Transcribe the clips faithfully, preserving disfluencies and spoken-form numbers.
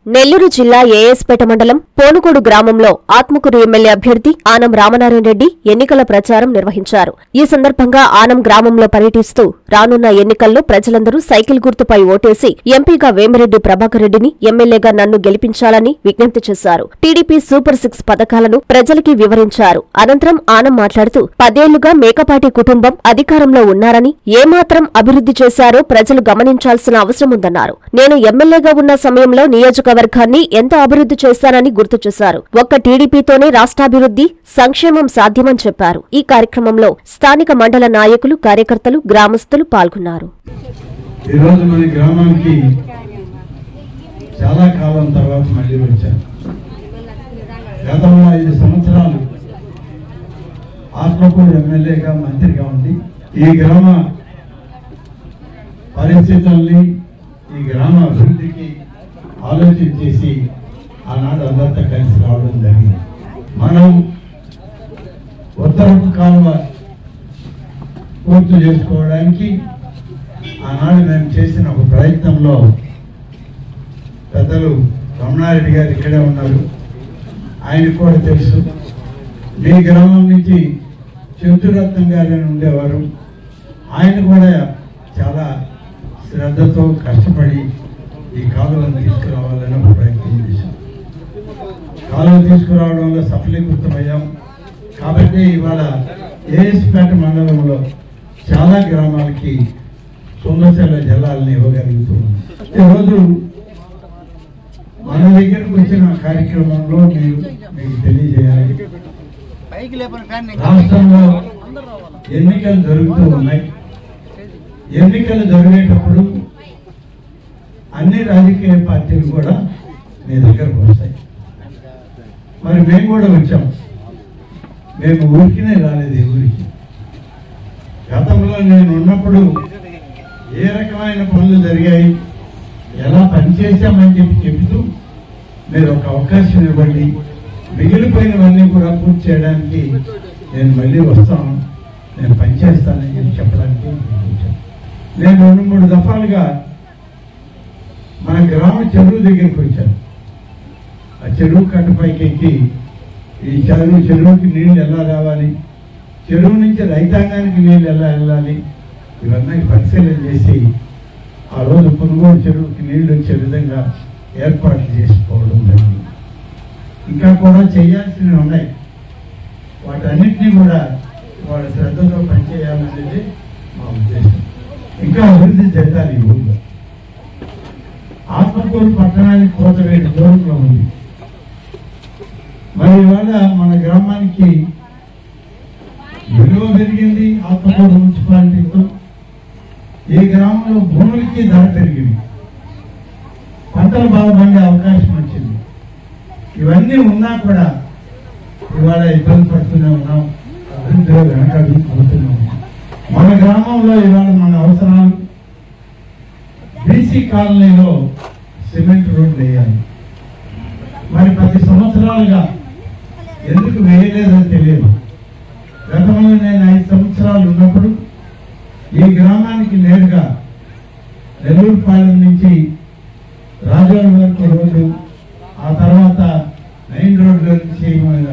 నెల్లూరు జిల్లా ఏఎస్పేట మండలం పోనుగోడు గ్రామంలో ఆత్మకూరు ఎమ్మెల్యే అభ్యర్థి ఆనం రామనారాయణ రెడ్డి ఎన్నికల ప్రచారం నిర్వహించారు. ఈ సందర్భంగా ఆనం గ్రామంలో పర్యటిస్తూ రానున్న ఎన్నికల్లో ప్రజలందరూ సైకిల్ గుర్తుపై ఓటేసి ఎంపీగా వేమిరెడ్డి ప్రభాకర్ రెడ్డిని, ఎమ్మెల్యేగా నన్ను గెలిపించాలని విజ్ఞప్తి చేశారు. టీడీపీ సూపర్ సిక్స్ పథకాలను ప్రజలకి వివరించారు. అనంతరం ఆనం మాట్లాడుతూ పదేళ్లుగా మేకపాటి కుటుంబం అధికారంలో ఉన్నారని, ఏమాత్రం అభివృద్ధి చేశారో ప్రజలు గమనించాల్సిన అవసరముందన్నారు. నేను ఎమ్మెల్యేగా ఉన్న సమయంలో నియోజక వర్గాన్ని ఎంతో అభివృద్ధి చేశానని గుర్తు చేశారు. ఒక్క టీడీపీతోనే రాష్ట్రాభివృద్ధి, సంక్షేమం సాధ్యమని చెప్పారు. ఈ కార్యక్రమంలో స్థానిక మండల నాయకులు, కార్యకర్తలు, గ్రామస్తులు పాల్గొన్నారు. ఈరోజు మన గ్రామానికి చాలా కాలం తర్వాత మళ్ళీ వచ్చాను. గతంలో ఐదు సంవత్సరాలు ఆత్మకూరు ఎమ్మెల్యేగా, మంత్రిగా ఉండి ఈ గ్రామ పరిస్థితుల్ని, ఈ గ్రామ అభివృద్ధికి ఆలోచన చేసి ఆనాడు అందరితో కలిసి రావడం జరిగింది. మనం ఉత్తరపు కాలువ పూర్తి చేసుకోవడానికి ఆనాడు మేము చేసిన ఒక ప్రయత్నంలో పెద్దలు రమణారెడ్డి గారు ఇక్కడే ఉన్నారు, ఆయనకు కూడా తెలుసు. మీ గ్రామం నుంచి చంద్రరత్నం గారు ఉండేవారు, ఆయన కూడా చాలా శ్రద్ధతో కష్టపడి ఈ కాలువను తీసుకురావాలని ఒక ప్రయత్నం చేశాం. కాలువ తీసుకురావడంలో సఫలీకృతమయ్యాం. కాబట్టి ఇవాళ ఏఎస్పేట మండలంలో చాలా గ్రామాలకి సుందరశల జలాలను ఇవ్వగలుగుతున్నాం. ఈరోజు మన దగ్గరకు వచ్చిన కార్యక్రమంలో మీరు మీకు తెలియజేయాలి. రాష్ట్రంలో ఎన్నికలు జరుగుతూ ఉన్నాయి. ఎన్నికలు జరిగేటప్పుడు అన్ని రాజకీయ పార్టీలు కూడా మీ దగ్గరకు వస్తాయి. మరి మేము కూడా వచ్చాం. మేము ఊరికినే రాలేదు. ఊరికి గతంలో నేను ఉన్నప్పుడు ఏ రకమైన పనులు జరిగాయి, ఎలా పనిచేశామని చెప్పి చెబుతూ మీరు ఒక అవకాశం ఇవ్వండి, మిగిలిపోయినవన్నీ కూడా పూర్తి చేయడానికి నేను మళ్ళీ వస్తాను, నేను పనిచేస్తానని చెప్పి చెప్పడానికి వచ్చాను. నేను రెండు మూడు దఫాలుగా మన గ్రామ చెరువు దగ్గరికి వచ్చాను. ఆ చెరువు కట్టుపైకి ఎక్కి ఈ చెరువు చెరువుకి నీళ్ళు ఎలా రావాలి, చెరువు నుంచి రైతాంగానికి నీళ్ళు ఎలా వెళ్ళాలి, ఇవన్నీ పరిశీలన చేసి ఆ రోజు కొనుగోలు చెరువుకి నీళ్లు వచ్చే విధంగా ఏర్పాట్లు చేసుకోవడం జరిగింది. ఇంకా కూడా చేయాల్సినవి ఉన్నాయి. వాటన్నిటినీ కూడా వాళ్ళ శ్రద్ధతో పనిచేయాలనేది మా ఉద్దేశం. ఇంకా అభివృద్ధి జరగాలి. ఈ ఊళ్ళో ఆత్మకూరు పట్టణానికి కోతవేడు దూరంలో ఉంది. మరి ఇవాళ మన గ్రామానికి విలువ పెరిగింది. ఆత్మకూరు మున్సిపాలిటీతో ఈ గ్రామంలో భూములకి ధర పెరిగింది, పంటలు బాగా పండే అవకాశం వచ్చింది. ఇవన్నీ ఉన్నా కూడా ఇవాళ ఇబ్బంది పడుతూనే ఉన్నాం, అభివృద్ధిలో వెనకడుగు పడుతూనే ఉన్నాం. మన గ్రామంలో ఇవాళ మన అవసరాలు బీసీ కాలనీలో సిమెంట్ రోడ్లు వేయాలి. మరి పది సంవత్సరాలుగా ఎందుకు వేయలేదో తెలియదు. గతంలో నేను ఐదు సంవత్సరాలు ఉన్నప్పుడు ఈ గ్రామానికి నేరుగా నెల్లూరుపాలెం నుంచి రాజోల వరకు రోడ్డు, ఆ తర్వాత మెయిన్ రోడ్డు నుంచి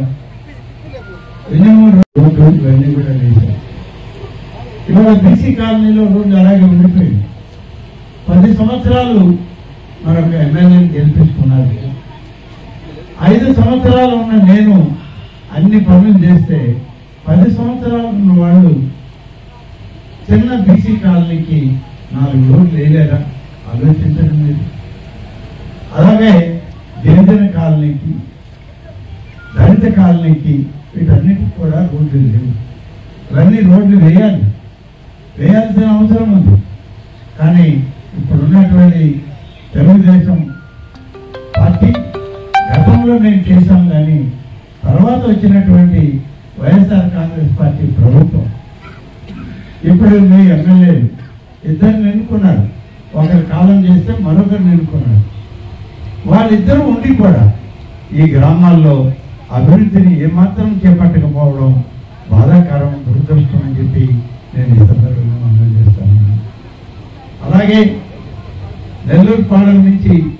విజయమూరు రోడ్డు, ఇవన్నీ కూడా వేశారు. ఇవాళ బీసీ కాలనీలో రోడ్డు అలాగే ఉండిపోయింది. పది సంవత్సరాలు మరొక ఎమ్మెల్యేని గెలిపించుకున్నారు. ఐదు సంవత్సరాలు ఉన్న నేను అన్ని పనులు చేస్తే పది సంవత్సరాలు ఉన్న వాళ్ళు చిన్న బీసీ కాలనీకి నాలుగు రోడ్లు వేయలేరా? ఆలోచించడం లేదు. అలాగే గిరిజన కాలనీకి, దళిత కాలనీకి, వీటన్నిటికి కూడా రోడ్లు లేవు. ఇవన్నీ రోడ్లు వేయాలి, వేయాల్సిన అవసరం ఉంది. కానీ ఇప్పుడున్నటువంటి తెలుగుదేశం పార్టీ గతంలో మేము చేశాం, కానీ తర్వాత వచ్చినటువంటి వైఎస్ఆర్ కాంగ్రెస్ పార్టీ ప్రభుత్వం ఇప్పుడు మీ ఎమ్మెల్యేలు ఇద్దరిని ఎన్నుకున్నారు. ఒకరు కాలం చేస్తే మరొకరిని ఎన్నుకున్నారు. వాళ్ళిద్దరూ ఉండి కూడా ఈ గ్రామాల్లో అభివృద్ధిని ఏమాత్రం చేపట్టకపోవడం బాధాకరం, దురదృష్టం అని చెప్పి నేను ఈ సందర్భంగా మనం చేస్తాను. అలాగే నెల్లూరుపాలెం నుంచి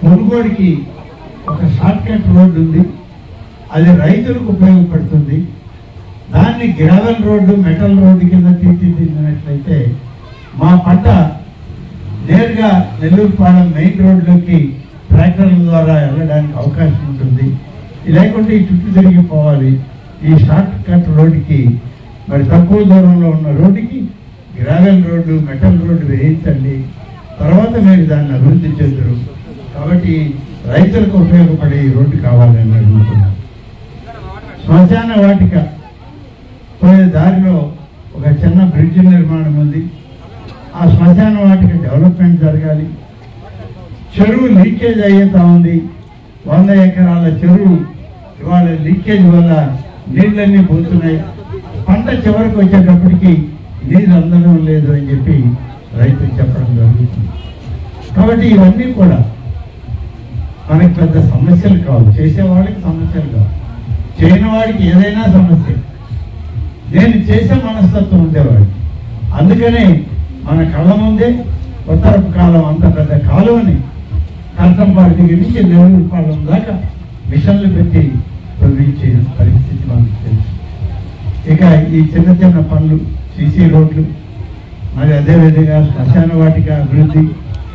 కొనుగోడికి ఒక షార్ట్ కట్ రోడ్డు ఉంది, అది రైతులకు ఉపయోగపడుతుంది. దాన్ని గ్రావెల్ రోడ్డు మెటల్ రోడ్డు కింద తీర్చిదిద్దినట్లయితే మా పంట నేరుగా నెల్లూరుపాలెం మెయిన్ రోడ్లోకి ట్రాక్టర్ల ద్వారా వెళ్ళడానికి అవకాశం ఉంటుంది. లేకుంటే ఈ చుట్టూ తిరిగిపోవాలి. ఈ షార్ట్ కట్ రోడ్డుకి మరి తక్కువ దూరంలో ఉన్న రోడ్డుకి గ్రావెల్ రోడ్డు మెటల్ రోడ్డు వేయించండి, తర్వాత మీరు దాన్ని అభివృద్ధి చేద్దరు. కాబట్టి రైతులకు ఉపయోగపడే ఈ రోడ్డు కావాలని అడుగుతున్నాను. శ్మశాన వాటిక పోయే దారిలో ఒక చిన్న బ్రిడ్జ్ నిర్మాణం ఉంది. ఆ శ్మశాన వాటిక డెవలప్మెంట్ జరగాలి. చెరువు లీకేజ్ అయ్యేతా ఉంది. వంద ఎకరాల చెరువు ఇవాళ లీకేజ్ వల్ల నీళ్ళన్నీ పోతున్నాయి. పంట చివరికి వచ్చేటప్పటికి నీళ్ళు అందడం లేదు అని చెప్పి రైతులు చెప్పడం జరుగుతుంది. కాబట్టి ఇవన్నీ కూడా మనకి పెద్ద సమస్యలు కావు, చేసేవాడికి సమస్యలు కావు, చేయని వాడికి ఏదైనా సమస్య. నేను చేసే మనస్తత్వం ఉండేవాడు. అందుకనే మన కళ్ళ ముందే ఉత్తరపు కాలం అంత పెద్ద కాలువని కర్తంపాడు దగ్గర నుంచి నెల్లూరు పాలెం దాకా మిషన్లు పెట్టి తొలగించే పరిస్థితి మనకు తెలుసు. ఇక ఈ చిన్న చిన్న పనులు, సీసీ రోడ్లు, మరి అదేవిధంగా శ్మశాన వాటిక అభివృద్ధి,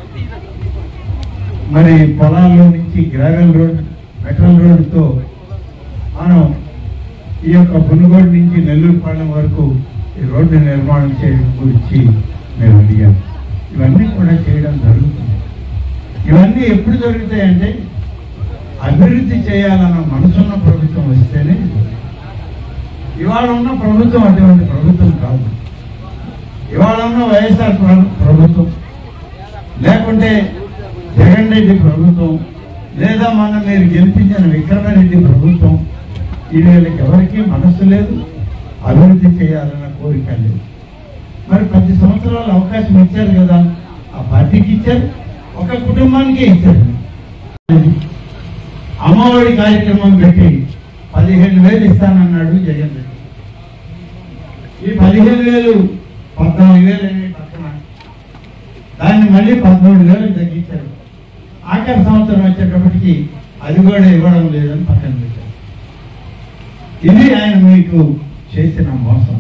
మరి పొలాల్లో నుంచి గ్రావెల్ రోడ్ మెటల్ రోడ్డుతో మనం ఈ యొక్క పునుగోడు నుంచి నెల్లూరుపాలెం వరకు ఈ రోడ్డు నిర్మాణం చేయడం గురించి మేము అడిగాం. ఇవన్నీ కూడా చేయడం జరుగుతుంది. ఇవన్నీ ఎప్పుడు జరుగుతాయంటే అభివృద్ధి చేయాలన్న మనసున్న ప్రభుత్వం వస్తేనే. ఇవాళ ఉన్న ప్రభుత్వం అటువంటి ప్రభుత్వం కాదు. ఇవాళ ఉన్న వైఎస్ఆర్ ప్రభుత్వం, లేకుంటే జగన్ రెడ్డి ప్రభుత్వం, లేదా మన మీరు గెలిపించిన విక్రమారెడ్డి ప్రభుత్వం, ఈ వీళ్ళకి ఎవరికీ మనస్సు లేదు, అభివృద్ధి చేయాలన్న కోరిక లేదు. మరి పది సంవత్సరాలు అవకాశం ఇచ్చారు కదా, ఆ పార్టీకి ఇచ్చారు, ఒక కుటుంబానికే ఇచ్చారు. అమ్మఒడి కార్యక్రమం పెట్టి పదిహేను వేలు ఇస్తానన్నాడు జగన్ రెడ్డి. ఈ పదిహేను వేలు పద్నాలుగు వేలు అనే పక్కన దాన్ని మళ్ళీ పదమూడు వేలు తగ్గించారు. ఆఖరి సంవత్సరం వచ్చేటప్పటికి అది కూడా ఇవ్వడం లేదని పక్కన పెట్టారు. ఇది ఆయన మీకు చేసిన మోసం.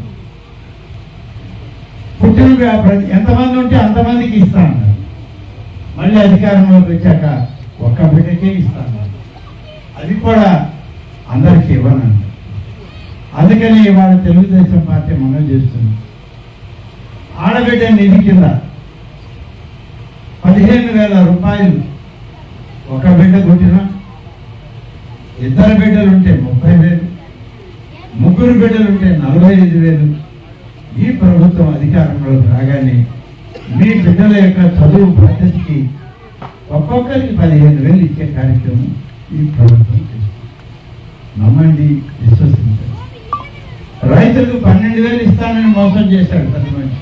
పుట్టిన ఎంతమంది ఉంటే అంతమందికి ఇస్తా అన్నారు. మళ్ళీ అధికారంలోకి వచ్చాక ఒక్క బిడ్డకే ఇస్తా అన్నారు. అది కూడా అందరికీ ఇవ్వనండి. అందుకని ఇవాళ తెలుగుదేశం పార్టీ మనం చేస్తుంది. ఆడబిడ్డ నిధి కింద పదిహేను వేల రూపాయలు ఒక బిడ్డ కొట్టినా, ఇద్దరు బిడ్డలుంటే ముప్పై వేలు, ముగ్గురు బిడ్డలుంటే నలభై ఐదు వేలు. ఈ ప్రభుత్వం అధికారంలోకి రాగానే మీ బిడ్డల యొక్క చదువు పద్ధతికి ఒక్కొక్కరికి పదిహేను వేలు ఇచ్చే కార్యక్రమం ఈ ప్రభుత్వం చేస్తుంది. నమ్మండి, విశ్వసించండి. రైతులకు పన్నెండు వేలు ఇస్తానని మోసం చేశాడు పది మనిషి.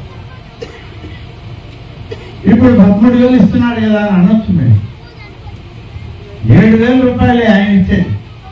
ఇప్పుడు పదమూడు వేలు ఇస్తున్నాడు కదా అని అనొచ్చు. మేము ఏడు వేల రూపాయలే ఆయన ఇచ్చేది,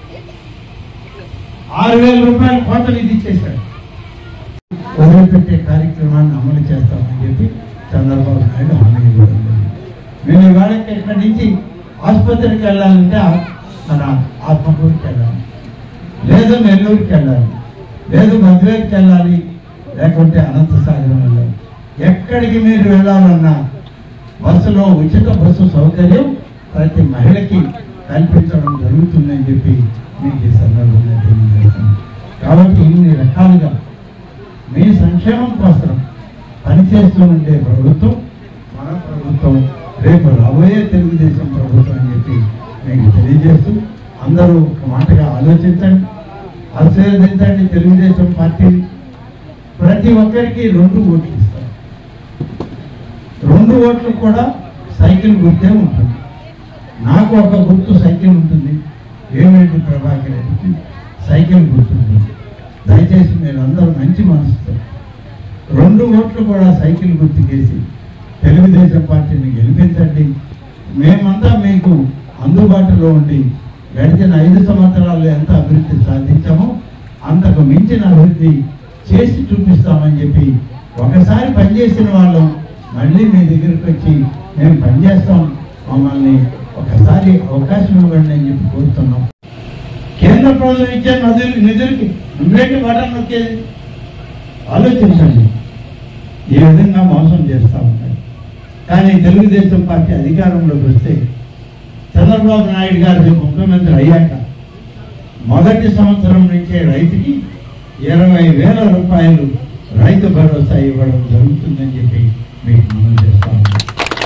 ఆరు వేల రూపాయలు కోత నిధి ఇచ్చేశాడు. వదిలిపెట్టే కార్యక్రమాన్ని అమలు చేస్తామని చెప్పి చంద్రబాబు నాయుడు హామీ ఇవ్వడం. మేము వాళ్ళకి ఇక్కడి నుంచి ఆసుపత్రికి వెళ్ళాలంటే మన ఆత్మకూరుకి వెళ్ళాలి, లేదు నెల్లూరుకి వెళ్ళాలి, లేదు మధురైకి వెళ్ళాలి, లేకుంటే అనంతసాగరం వెళ్ళాలి. ఎక్కడికి మీరు వెళ్ళాలన్నా బస్సులో ఉచిత బస్సు సౌకర్యం ప్రతి మహిళకి కల్పించడం జరుగుతుందని చెప్పి మీకు ఈ సందర్భంగా తెలియజేస్తున్నాను. కాబట్టి ఇన్ని రకాలుగా మీ సంక్షేమం కోసం పనిచేస్తూ ఉండే ప్రభుత్వం మన ప్రభుత్వం, రేపు రాబోయే తెలుగుదేశం ప్రభుత్వం అని చెప్పి మీకు తెలియజేస్తూ అందరూ ఒక మాటగా ఆలోచించండి, ఆశీర్వదించండి తెలుగుదేశం పార్టీ. ప్రతి ఒక్కరికి రెండు ఓట్లు ఇస్తారు. రెండు ఓట్లు కూడా సైకిల్ గుర్తే ఉంటుంది. నాకు ఒక గుర్తు సైకిల్ ఉంటుంది, ఏమిటి ప్రభాకర్ రెడ్డికి సైకిల్ గుర్తుంది. దయచేసి మీరు అందరూ మంచి మనసుతో రెండు ఓట్లు కూడా సైకిల్ గుర్తుకేసి తెలుగుదేశం పార్టీని గెలిపించండి. మేమంతా మీకు అందుబాటులో ఉండి గడిచిన ఐదు సంవత్సరాల్లో ఎంత అభివృద్ధి సాధించామో అంతకు మించిన అభివృద్ధి చేసి చూపిస్తామని చెప్పి ఒకసారి పనిచేసిన వాళ్ళం మళ్ళీ మీ దగ్గరికి వచ్చి మేము పనిచేస్తాం, మమ్మల్ని ఒకసారి అవకాశం ఇవ్వండి అని చెప్పి కోరుతున్నాం. కేంద్ర ప్రభుత్వం ఇచ్చే నిధులు నిధులకి నువ్వేంటి బటన్ నొక్కేది? ఆలోచించండి. ఈ విధంగా మోసం చేస్తూ ఉంటారు. కానీ తెలుగుదేశం పార్టీ అధికారంలోకి వస్తే చంద్రబాబు నాయుడు గారి ముఖ్యమంత్రి అయ్యాక మొదటి సంవత్సరం నుంచే రైతుకి ఇరవై వేల రూపాయలు రైతు భరోసా ఇవ్వడం జరుగుతుందని చెప్పి మీకు మనం చేస్తా ఉన్నాం.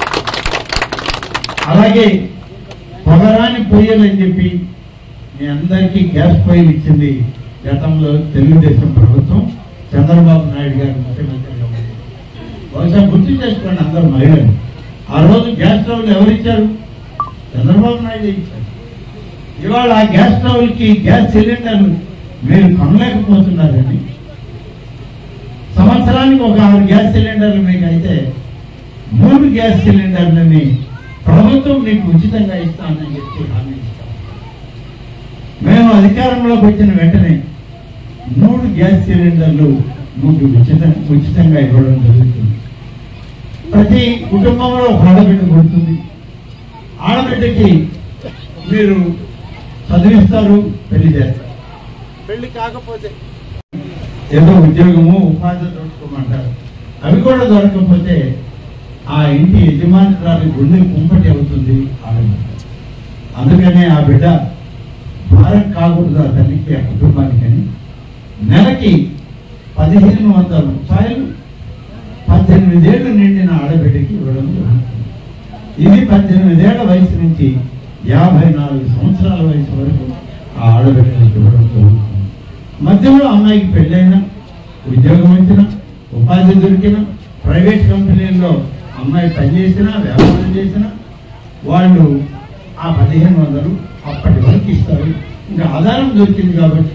అలాగే పొగరాని పొయ్యలని చెప్పి మీ అందరికీ గ్యాస్ పొయ్యిలు ఇచ్చింది గతంలో తెలుగుదేశం ప్రభుత్వం, చంద్రబాబు నాయుడు గారు ముఖ్యమంత్రిగా ఉంది. బహుశా గుర్తు చేసుకోండి అందరూ మహిళలు. ఆ రోజు గ్యాస్ స్టవ్లు ఎవరిచ్చారు? చంద్రబాబు నాయుడు ఇచ్చారు. ఇవాళ ఆ గ్యాస్ స్టవ్లకి గ్యాస్ సిలిండర్లు మీరు కొనలేకపోతున్నారని, సంవత్సరానికి ఒక ఆరు గ్యాస్ సిలిండర్లు మీకు అయితే మూడు గ్యాస్ సిలిండర్లని ప్రభుత్వం మీకు ఉచితంగా ఇస్తానని చెప్పి హామీ ఇస్తాం. మేము అధికారంలోకి వచ్చిన వెంటనే మూడు గ్యాస్ సిలిండర్లు మీకు ఉచిత ఉచితంగా ఇవ్వడం జరుగుతుంది. ప్రతి కుటుంబంలో ఒక ఆడబిడ్డ పుడుతుంది. ఆడబిడ్డకి మీరు చదివిస్తారు, పెళ్లి చేస్తారు. పెళ్లి కాకపోతే ఏదో ఉద్యోగము ఉపాధి దొరకమంటారు. అవి కూడా దొరకకపోతే ఆ ఇంటి యజమానురాలి గుండె కుంపటి అవుతుంది ఆడబిడ్డ. అందుకనే ఆ బిడ్డ భారం కాకూడదు ఆ తల్లికి, ఆ కుటుంబానికని నెలకి పదిహేను వందల రూపాయలు పద్దెనిమిదేళ్లు నిండిన ఆడబిడ్డకి ఇవ్వడం జరుగుతుంది. ఇది పద్దెనిమిదేళ్ల వయసు నుంచి యాభై నాలుగు సంవత్సరాల వయసు వరకు ఆ ఆడబిడ్డలకు ఇవ్వడం జరుగుతుంది. మధ్యలో అమ్మాయికి పెళ్ళైనా, ఉద్యోగం వచ్చినా, ఉపాధి దొరికినా, ప్రైవేట్ కంపెనీల్లో అమ్మాయి పనిచేసినా, వ్యాపారం చేసినా వాళ్ళు ఆ పదిహేను వందలు అప్పటి వరకు ఇస్తారు. ఇంకా ఆధారం దొరికింది కాబట్టి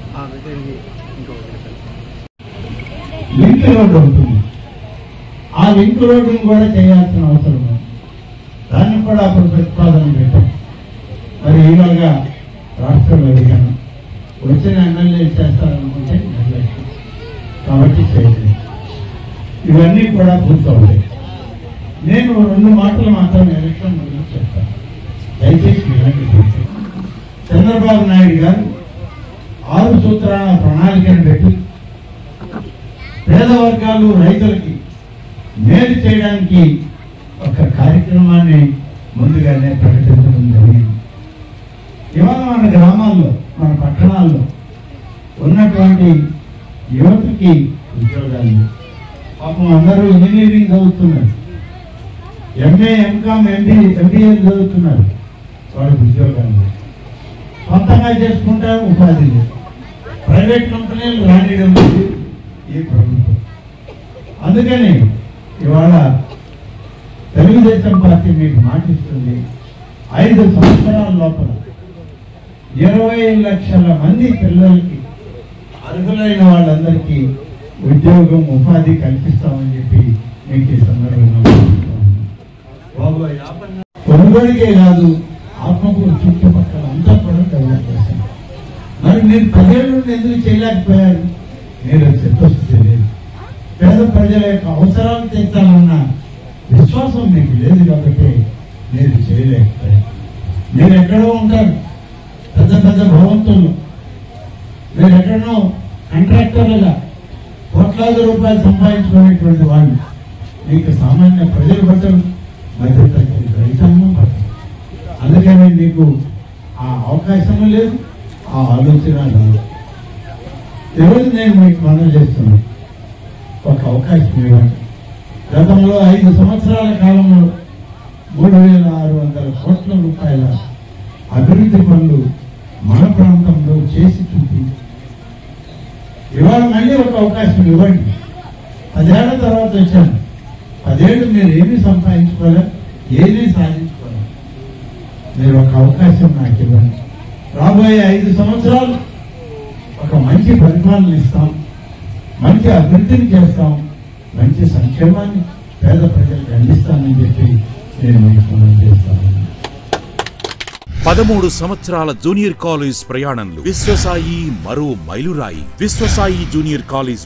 లింక్ రోడ్డు ఉంటుంది. ఆ లింక్ రోడ్డును కూడా చేయాల్సిన అవసరం ఉంది. దాన్ని కూడా అప్పుడు ప్రతిపాదన పెట్టాం. మరి ఈలోగా రాష్ట్రంలో అడిగాను, వచ్చిన ఎమ్మెల్యే చేస్తారనుకుంటే కాబట్టి చేయలేదు. ఇవన్నీ కూడా పూర్తవుతాయి. నేను రెండు మాటలు మాత్రం ఎలక్షన్ గురించి చెప్తాను, దయచేసి వినండి. చంద్రబాబు నాయుడు గారు ఆరు సూత్రాల ప్రణాళికను పెట్టి పేద వర్గాలు రైతులకి మేలు చేయడానికి ఒక కార్యక్రమాన్ని ముందుగానే ప్రకటించడం జరిగింది. ఇవాళ మన గ్రామాల్లో, మన పట్టణాల్లో ఉన్నటువంటి యువతకి ఉద్యోగాలు, పాపం అందరూ ఇంజనీరింగ్ చదువుతున్నారు, ఎంఏ ఎంకామ్ ఎంబీ ఎంబీఏ చదువుతున్నారు, వాళ్ళకి ఉద్యోగాలు సొంతంగా చేసుకుంటే ఉపాధి లేదు. ప్రైవేట్ కంపెనీలు రానియడం లేదు ఈ ప్రభుత్వం. అందుకని ఇవాళ తెలుగుదేశం పార్టీ మీకు మాటిస్తుంది, ఐదు సంవత్సరాల లోపల ఇరవై లక్షల మంది పిల్లలకి, అర్హులైన వాళ్ళందరికీ ఉద్యోగం ఉపాధి కల్పిస్తామని చెప్పి మీకు ఈ సందర్భంగా కొనుగోలుకే కాదు, ఆత్మకూరు చుట్టుపక్కల అంతా కూడా డెవలప్ చేశారు. మరి మీరు పదేళ్ళు ఎందుకు చేయలేకపోయారు? మీరు చిత్తశుద్ధి లేదు. పేద ప్రజల యొక్క అవసరాలు తీర్చాలన్న విశ్వాసం మీకు లేదు కాబట్టి మీరు చేయలేకపోయారు. మీరు ఎక్కడో ఉంటారు, పెద్ద పెద్ద భవంతుల్లో, మీరు ఎక్కడో కాంట్రాక్టర్లుగా కోట్లాది రూపాయలు సంపాదించుకునేటువంటి వాళ్ళు, మీకు సామాన్య ప్రజలు పట్టరు, మధ్యతరగతి రైతాంగం పట్టరు. అందుకని మీకు ఆ అవకాశం లేదు, ఆ ఆలోచన లేదు. ఈరోజు నేను మీకు మనం చేస్తున్నాను, ఒక అవకాశం ఇవ్వండి. గతంలో ఐదు సంవత్సరాల కాలంలో మూడు వేల ఆరు వందల కోట్ల రూపాయల అభివృద్ధి పనులు మన ప్రాంతంలో చేసి చూపి ఇవాళ మళ్ళీ ఒక అవకాశం ఇవ్వండి. పదేళ్ల తర్వాత వచ్చాను, పదేళ్ళు మీరు ఏమీ సంపాదించుకోలేదు, ఏమీ సాధించుకోలేదు. మీరు ఒక అవకాశం నాకు ఇవ్వండి. రాబోయే ఐదు సంవత్సరాలు ఒక మంచి పరిపాలన ఇస్తాం, మంచి అభివృద్ధిని చేస్తాం, మంచి సంక్షేమాన్ని పేద ప్రజలకు అందిస్తానని చెప్పి నేను మీకు మనం చేస్తాను. పదమూడు సంవత్సరాల జూనియర్ కాలేజ్ ప్రయాణంలో విశ్వసాయి మరో మైలురాయి. విశ్వసాయి జూనియర్ కాలేజ్ వారి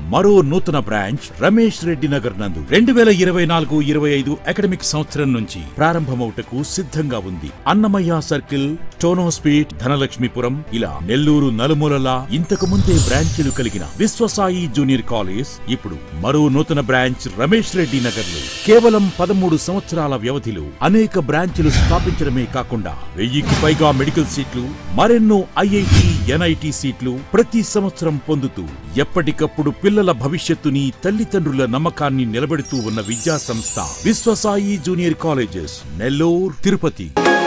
మరో నూతన బ్రాంచ్ రమేష్ రెడ్డి నగర్ నందు రెండు వేల ఇరవై నాలుగు ఇరవై ఐదు అకాడమిక్ సంవత్సరం నుంచి ప్రారంభమవుటకు సిద్ధంగా ఉంది. అన్నమయ్య సర్కిల్, టోనోస్పీట్, ధనలక్ష్మీపురం ఇలా నెల్లూరు నలుమూలలా ఇంతకు ముందే బ్రాంచీలు కలిగిన విశ్వసాయి జూనియర్ కాలేజ్ ఇప్పుడు మరో నూతన బ్రాంచ్ రమేష్ రెడ్డి నగర్ లో కేవలం పదమూడు సంవత్సరాల వ్యవధిలో అనేక బ్రాంచీలు స్థాపించడమే కాకుండా వెయ్యికి పైగా మెడికల్ సీట్లు, మరెన్నో ఐఐటి, ఎన్ఐటి సీట్లు ప్రతి సంవత్సరం పొందుతూ ఎప్పటికప్పుడు పిల్లల భవిష్యత్తుని, తల్లిదండ్రుల నమ్మకాన్ని నిలబెడుతూ ఉన్న విద్యా సంస్థ విశ్వసాయి జూనియర్ కాలేజెస్, నెల్లూరు, తిరుపతి.